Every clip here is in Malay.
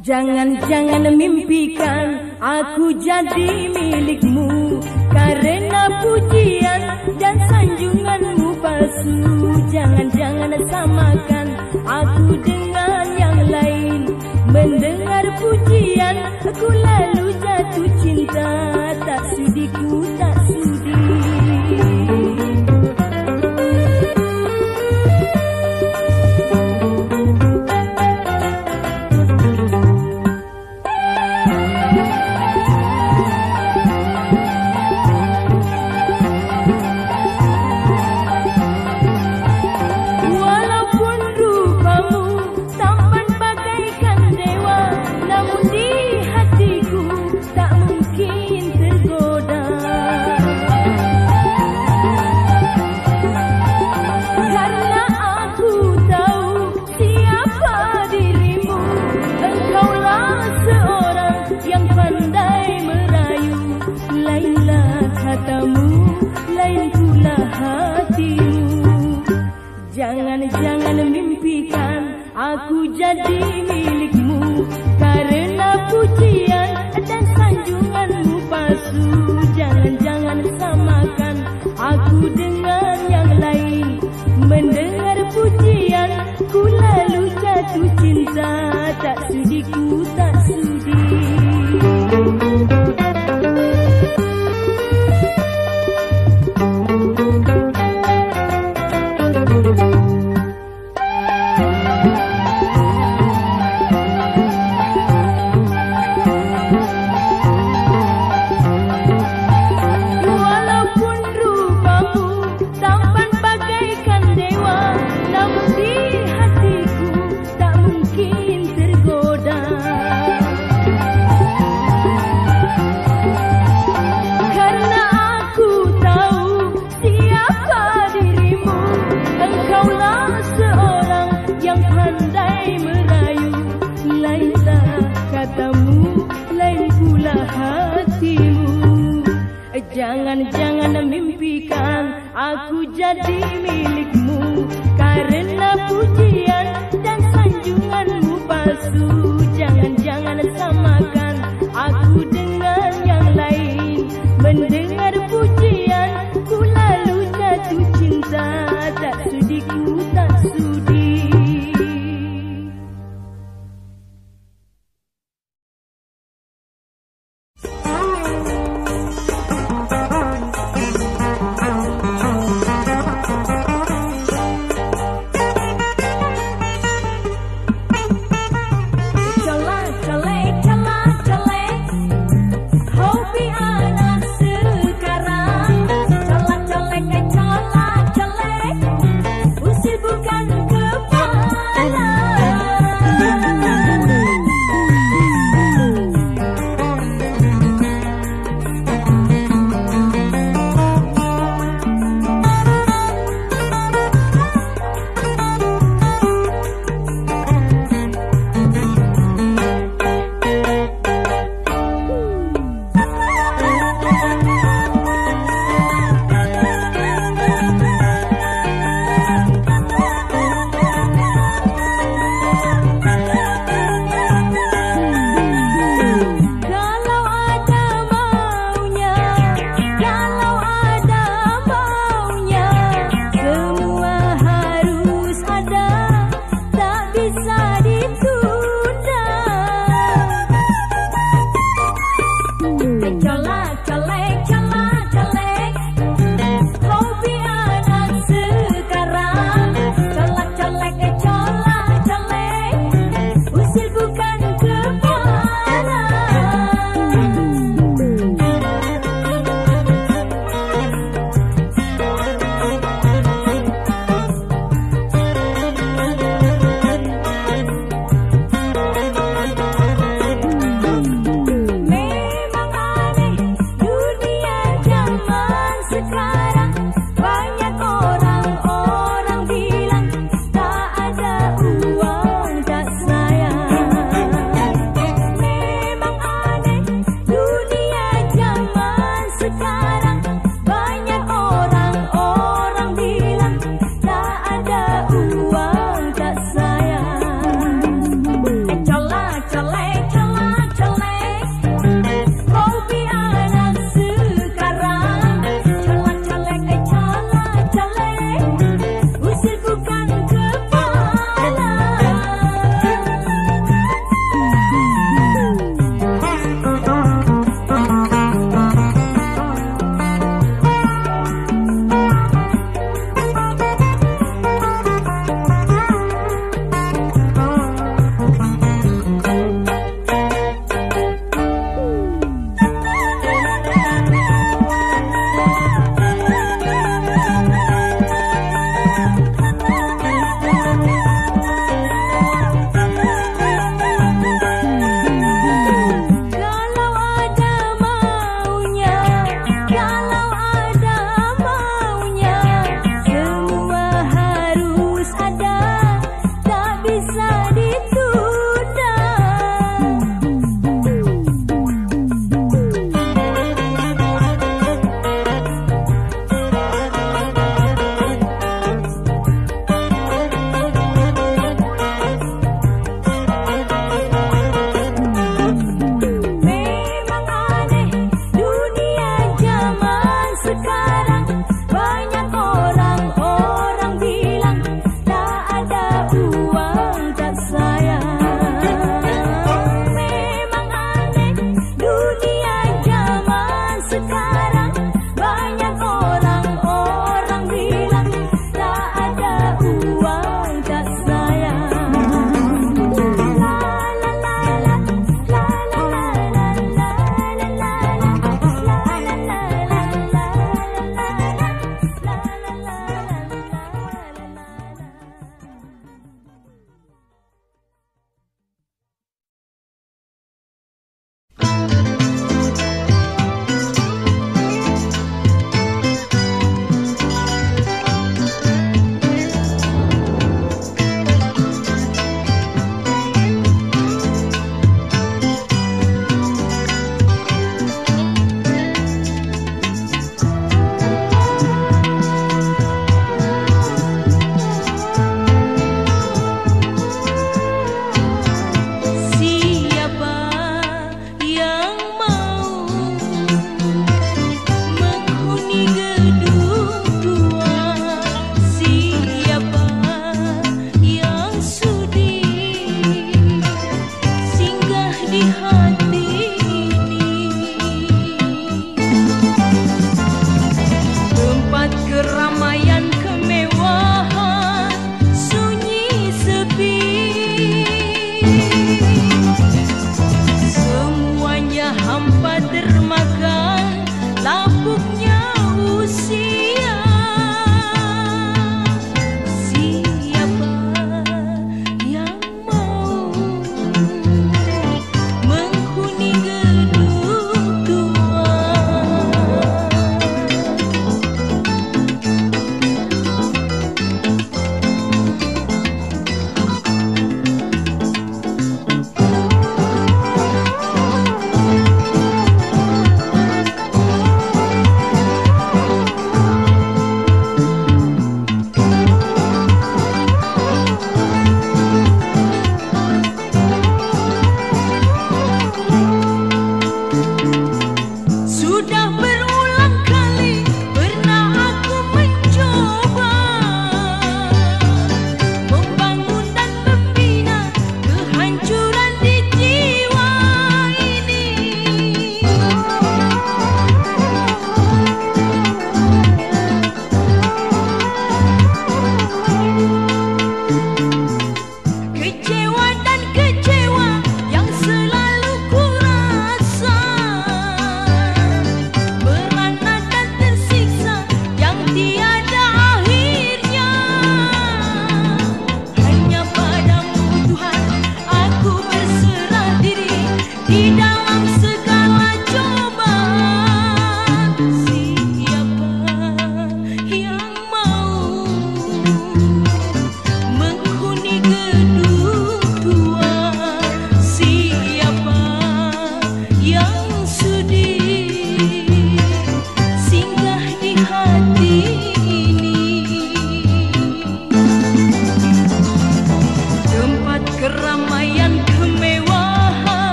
Jangan-jangan mimpikan aku jadi milikmu, karena pujian dan sanjunganmu palsu. Jangan-jangan samakan aku dengan yang lain. Mendengar pujian aku lalu jatuh cinta. Tak sudi ku, tak sudi. Jangan-jangan mimpikan aku jadi milikmu, karena pujian dan sanjunganmu palsu. Jangan-jangan samakan aku dengan yang lain. Mendengar pujian ku lalu jatuh cinta. Tak sudi ku, tak sudi. Jangan-jangan mimpikan aku jadi milikmu, karena pujian dan sanjunganmu palsu. Jangan-jangan samakan aku dengan yang lain. Mendengar pujian ku lalu jatuh cinta. Tak sudi ku, tak sudi.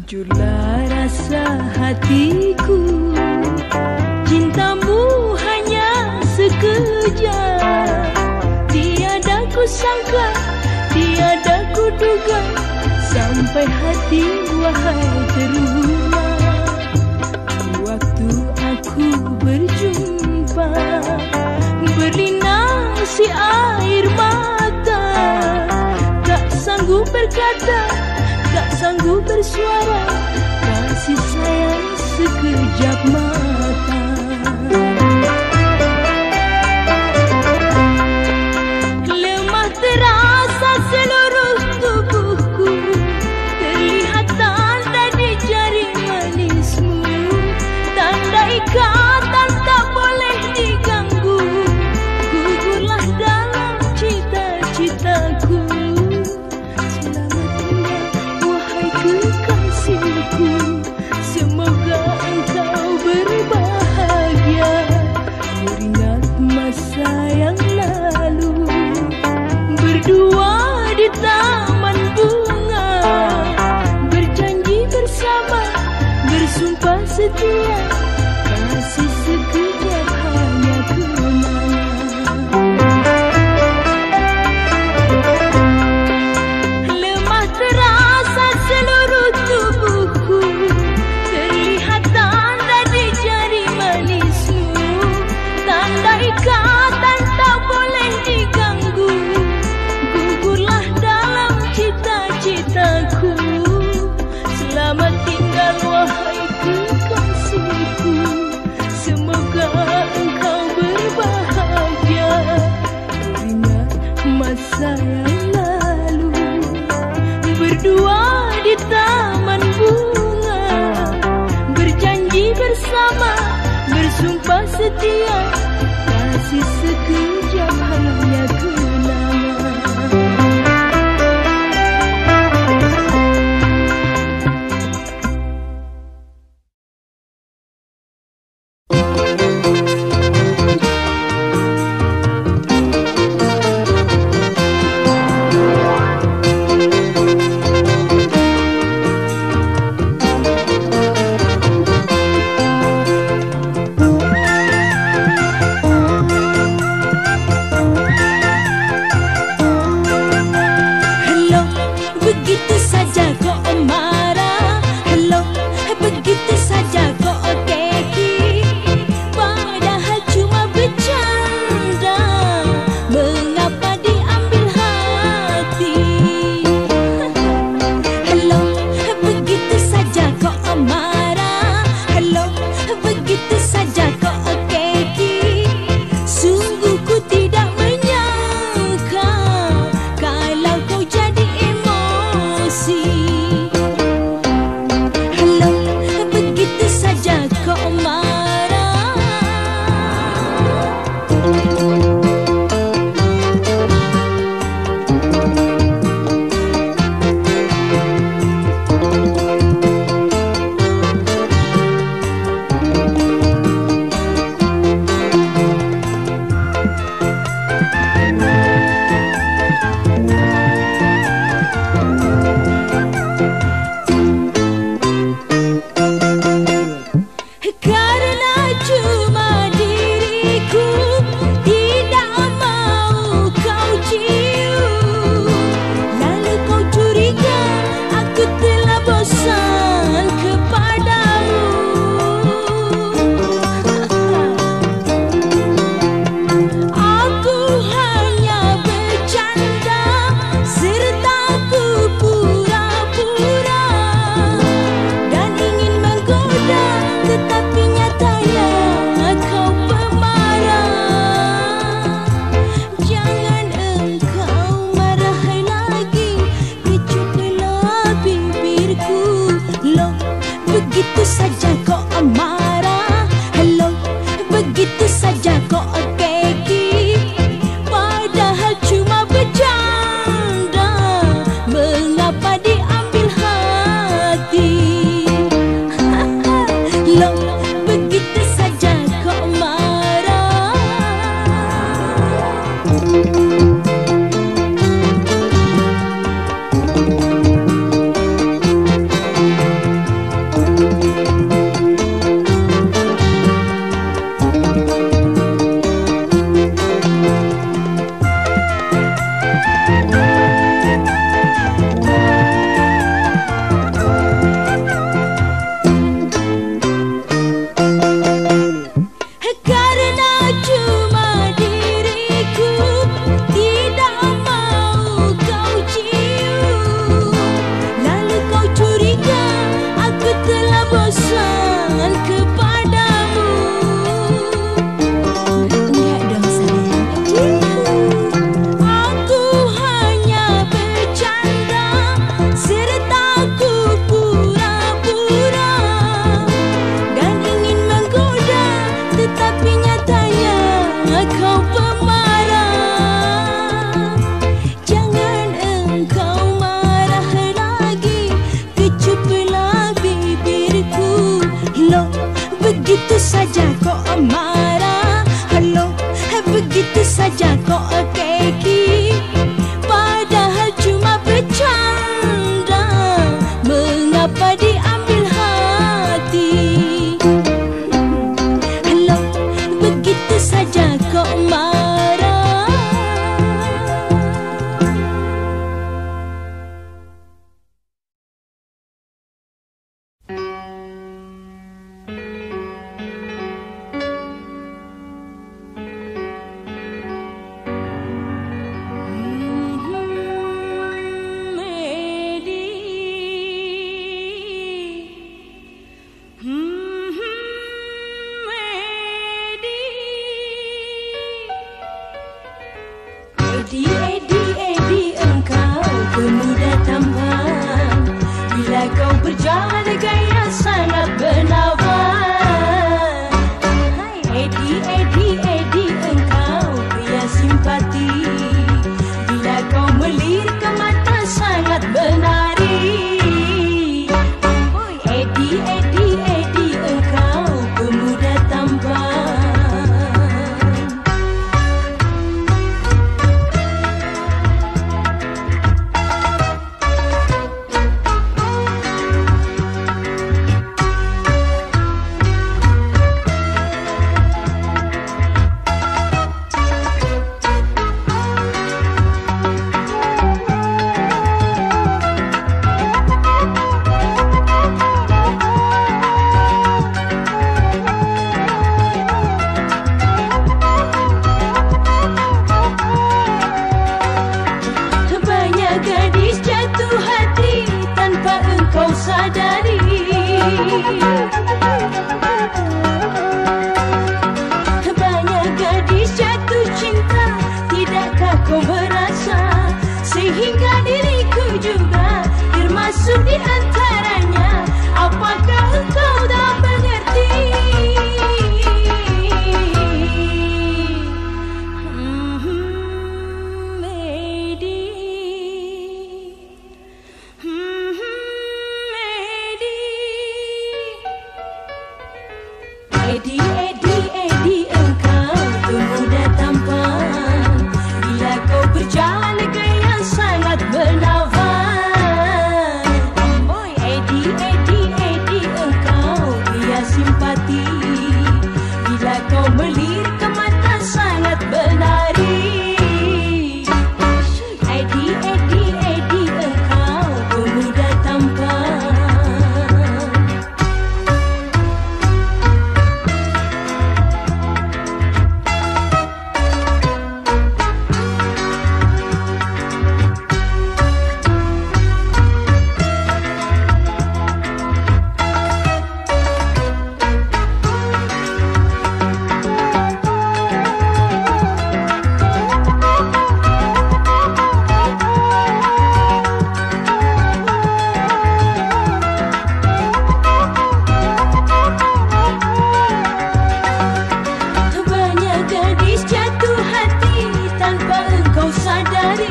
Jujurlah rasa hatiku, cintamu hanya sekejap. Tiada ku sangka, tiada ku duga, sampai hati wahai terulang. Waktu aku berjumpa, berlinang si air mata. Tak sanggup berkata, tak sanggup bersuara, kasih sayang sekejap mata. Lemah terasa seluruh tubuhku, terlihat tanda di jari manismu. Tanda ikatan tak boleh diganggu, gugurlah dalam cita-citaku. Kekasihku, semoga engkau berbahagia, teringat masa yang lalu, berdua di taman bunga, berjanji bersama, bersumpah setia, kasih sekejap hanya kenangan. Lemah terasa seluruh tubuhku, terlihat tanda di jari manismu. Tanda ikatan tak boleh diganggu, gugurlah dalam cita-citaku. Selamat tinggal wahai kekasihku, semoga engkau berbahagia, teringat masa yang lalu, berdua di taman bunga, berjanji bersama, bersumpah setia, kasih sekejap hanya kenangan. Katanya kau pemarah, jangan engkau marah lagi, kecuplah bibirku. Loh, begitu saja kau marah. Halo, begitu saja kau keki, padahal cuma bercanda. Mengapa diambil hati? Halo, begitu saja kau marah. Edi, engkau pemuda tampan, bila kau berjalan gaya sangat menawan. Edi, engkau pria simpati, bila kau melirik ke mata sangat menari. Edi, engkau pemuda tampan. Sadari, banyak gadis jatuh cinta, tidakkah kau merasa? Sehingga diriku juga termasuk di antaranya. Apakah engkau tak mengerti? Edi, engkau pemuda tampan, bila kau berjalan gaya sangat menawan. Edi, engkau pria simpati, bila kau melirik ke mata sangat menari. Edi, engkau pemuda tampan. Sadari,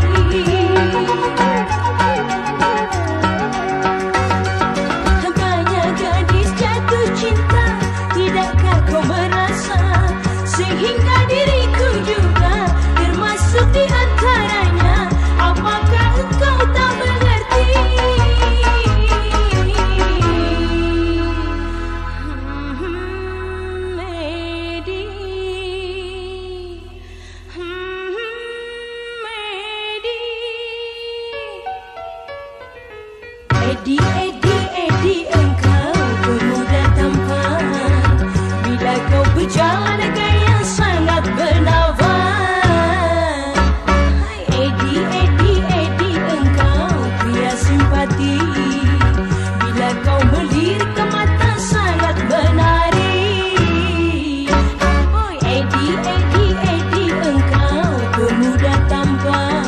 banyak gadis jatuh cinta, tidakkah kau merasa? Sehingga diriku juga termasuk di antaranya. Apakah engkau tak mengerti? Edi, engkau pemuda tampan, bila kau berjalan gaya sangat menawan. Edi, engkau pria simpati, bila kau melirik ke mata sangat menari. Edi, engkau pemuda tampan.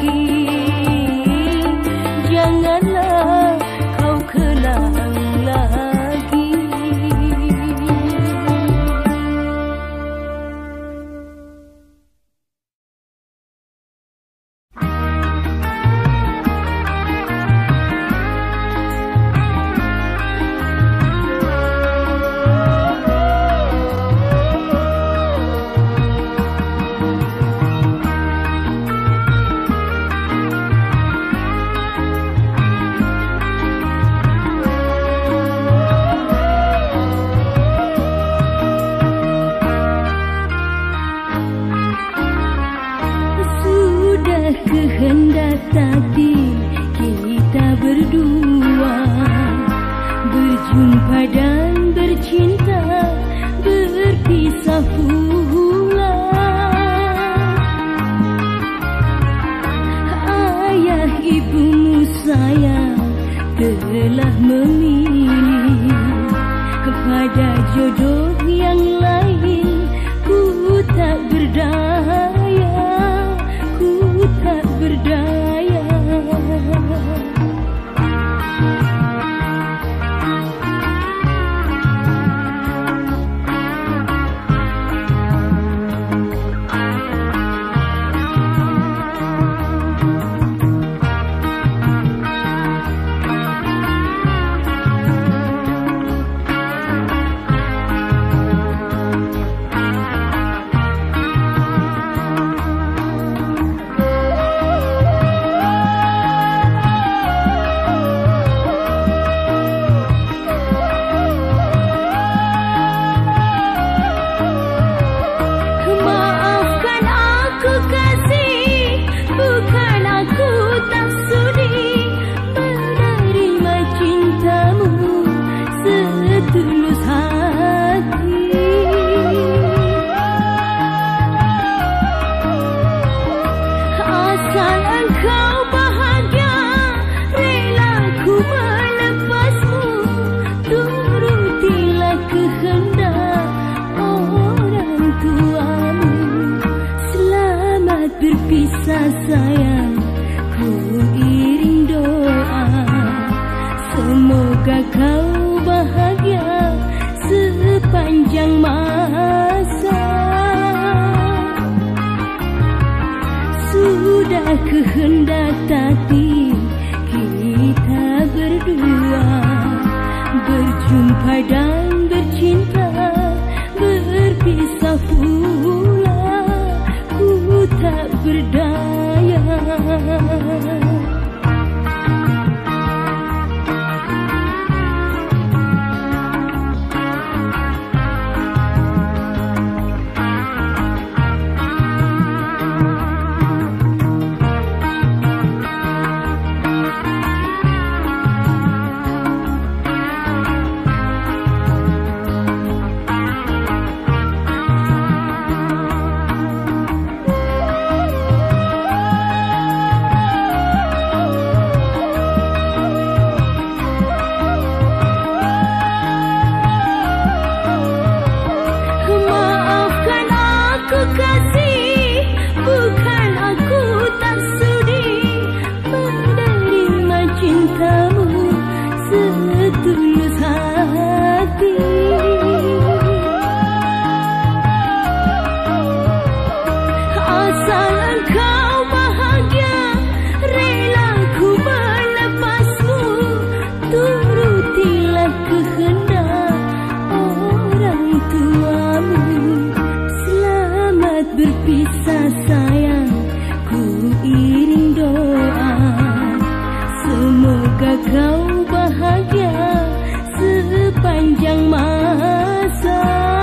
janganlah kau kenang lagi. Kehendak takdir kita berdua berjumpa dan bercinta, berpisah pula. Ayah ibumu sayang telah memilih pada jodoh yang lain. Ku tak berdaya, ku tak berdaya. Berpisah sayang, ku iring doa, semoga kau bahagia sepanjang masa. Sudah kehendak takdir kita berdua berjumpa dan bercinta, berpisah pula. Ku tak berdaya. Berpisah sayang, ku iring doa, semoga kau bahagia sepanjang masa.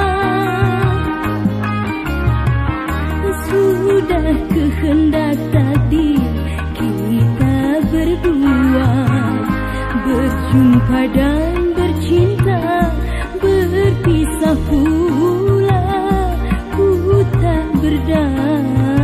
Sudah kehendak takdir kita berdua berjumpa dan bercinta, berpisah pula. Ku tak berdaya.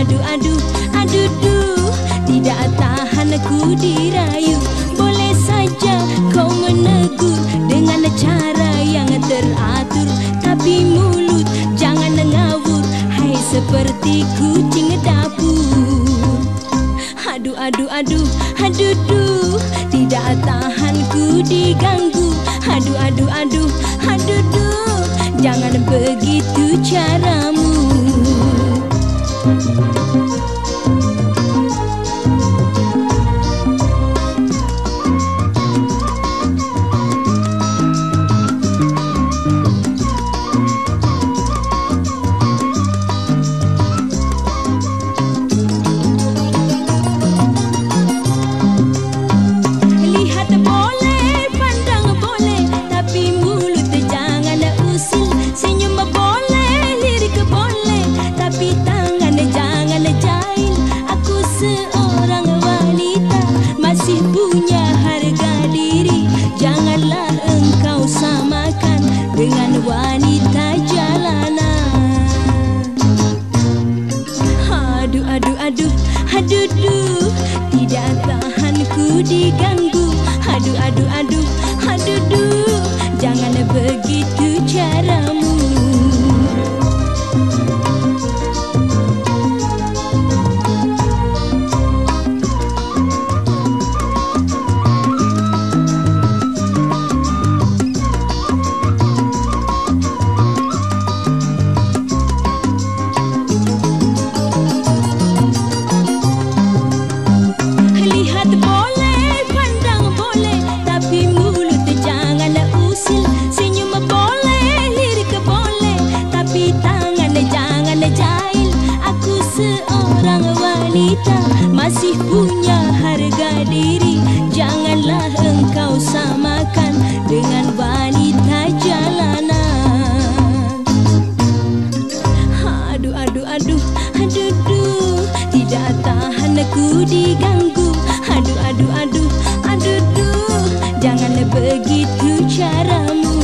Aduh, aduh, tidak tahan aku dirayu. Boleh saja kau menegur dengan cara yang teratur, tapi mulut jangan ngawur, hai seperti kucing dapur. Aduh, tidak tahan ku diganggu. Aduh, jangan begitu caramu. Dengan wanita jalanan. Aduh, tidak tahan ku diganggu. Aduh, jangan begitu caramu. Masih punya harga diri, janganlah engkau samakan dengan wanita jalanan. Aduh, tidak tahan aku diganggu. Aduh, jangan begitu caramu.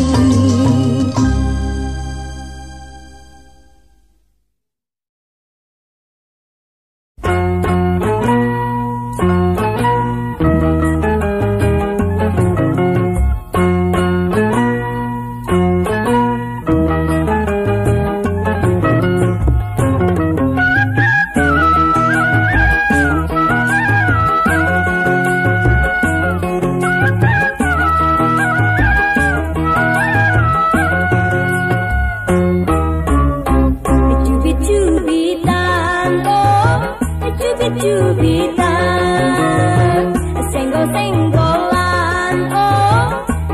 Cubitan, senggol-senggolan, oh,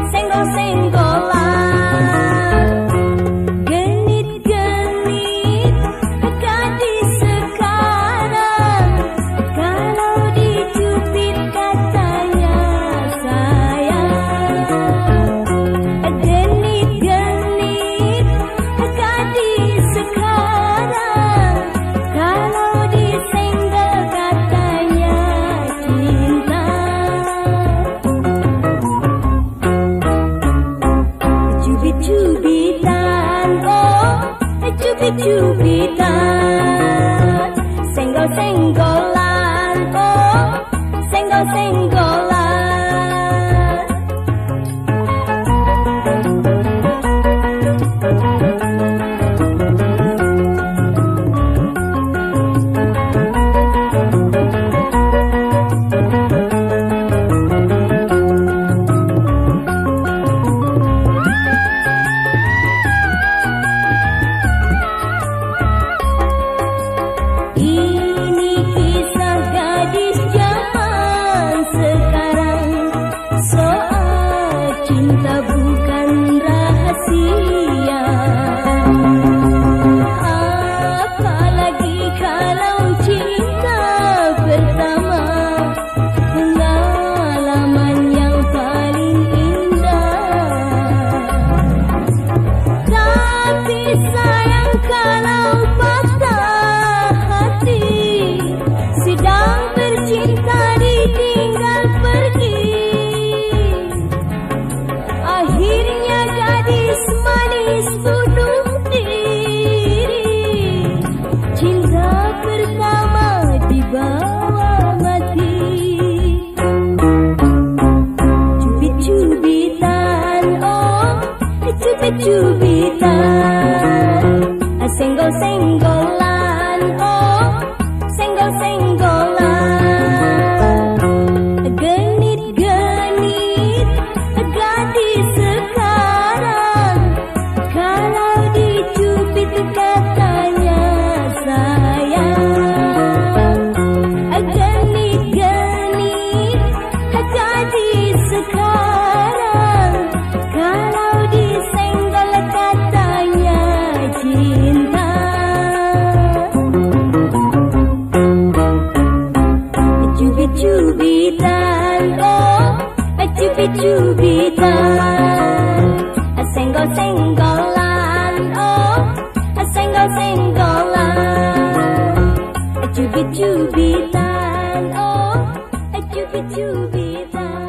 senggol-senggolan. Genit-genit, gadis sekarang, kalau dicubit katanya sayang. Genit-genit, gadis sekarang, kalau disenggol katanya cinta. Cubit-cubitan, oh, cubit-cubitan, senggol-senggolan, oh, senggol-senggolan. Ini kisah gadis zaman bersama di bawah mati. Cubit-cubitan, oh cubit-cubitan, senggol-senggolan, oh senggol-senggolan, genit-genit gadis sekarang, kalau dicubit katanya sayang. Genit-genit gadis sekarang, kalau disenggol katanya cinta. Cubit-cubitan, oh cubit-cubitan, senggol-senggolan, oh senggol-senggolan, cubit-cubitan, oh cubit-cubitan.